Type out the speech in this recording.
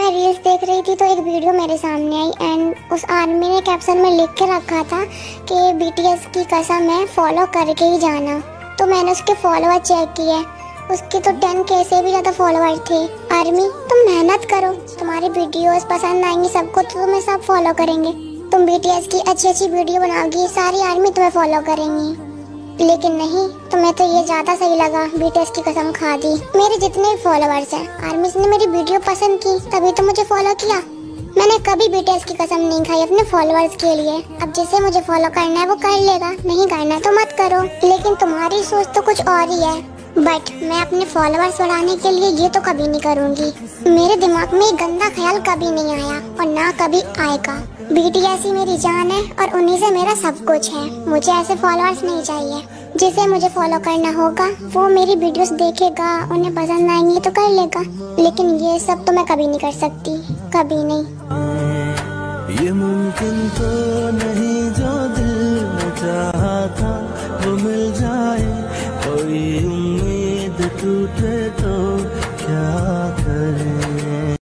मैं रील्स देख रही थी तो एक वीडियो मेरे सामने आई एंड उस आदमी ने कैप्शन में लिख के रखा था कि बीटीएस की कसम है फॉलो करके ही जाना। तो मैंने उसके फॉलोअर चेक किए, उसके तो 10K से भी ज़्यादा फॉलोअर थे। आर्मी तुम मेहनत करो, तुम्हारी वीडियोस पसंद आएंगी सबको तो तुम्हें सब फॉलो करेंगे। तुम बीटीएस की अच्छी अच्छी वीडियो बनाओगी, सारी आर्मी तुम्हें फॉलो करेंगी। लेकिन नहीं, तुम्हें तो ये ज्यादा सही लगा, बीटीएस की कसम खा दी। मेरे जितने फॉलोअर्स हैं, आर्मी ने मेरी वीडियो पसंद की तभी तो मुझे फॉलो किया। मैंने कभी बीटीएस की कसम नहीं खाई अपने फॉलोअर्स के लिए। अब जिसे मुझे फॉलो करना है वो कर लेगा, नहीं करना है तो मत करो। लेकिन तुम्हारी सोच तो कुछ और ही है। बट मैं अपने फॉलोअर्स बढ़ाने के लिए ये तो कभी नहीं करूँगी। मेरे दिमाग में गंदा ख्याल कभी नहीं आया और ना कभी आएगा। बीटीएस ही मेरी जान है और उन्हीं से मेरा सब कुछ है। मुझे ऐसे फॉलोअर्स नहीं चाहिए। जिसे मुझे फॉलो करना होगा वो मेरी वीडियोस देखेगा, उन्हें पसंद आएंगी तो कर लेगा। लेकिन ये सब तो मैं कभी नहीं कर सकती, कभी नहीं। ये मुमकिन तो नहीं जो दिल में चाहा था वो मिल जाए, कोई उम्मीद टूटे तो क्या करें।